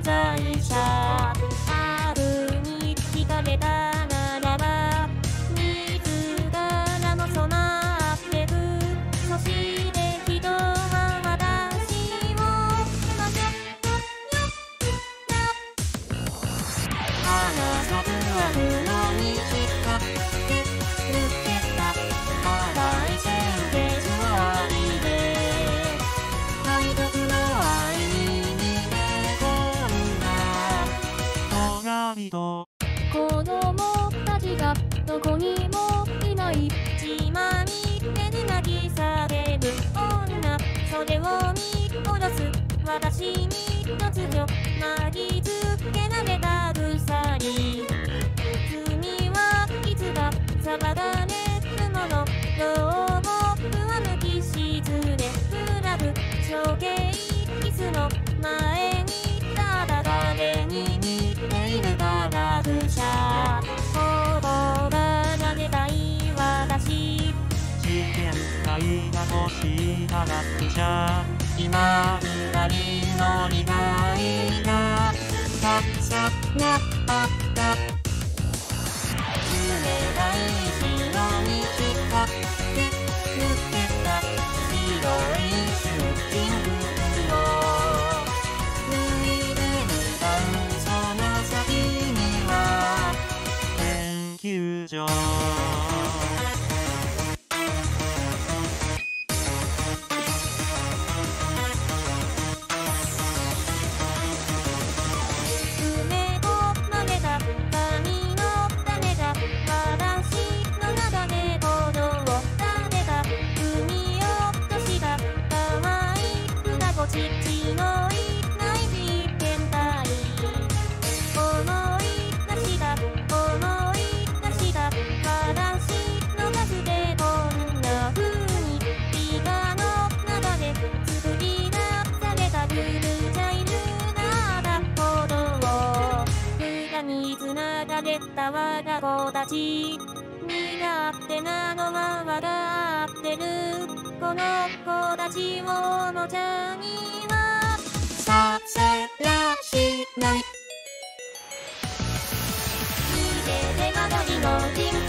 在者。春に惹かれたならば自らも染まってく。そして人は私をまた離さずあるのに引っかけた荒い線で座りで海賊の愛に逃げ込んだ隣と子供たちがどこにもいない自慢げに泣き叫ぶ女。それを見下ろす私に突如巻きつけられた鎖。罪はいつか裁かれるもの。どうも上向きしずれふらぐ処刑椅子の前にただ誰に似ている科学者。ほぼが投げたい私。 試験会が欲しい科学者。今二人の利害がたくさんあった。 冷たい潮に引っかけ抜けた白いシューティングを脱いでみたその先には研究所。 埋め込まれた紙の種が私の中で鼓動を立てた。産み落とした可愛い双子父のいない実験体。思い出した私の数でこんな風に理科の中で作り出されたブルーチャイルなだほどを裏に繋がれた我が子たち。身勝手なのはわかってる。この子たちをおもちゃにはさせやしない。 見てて間取りの人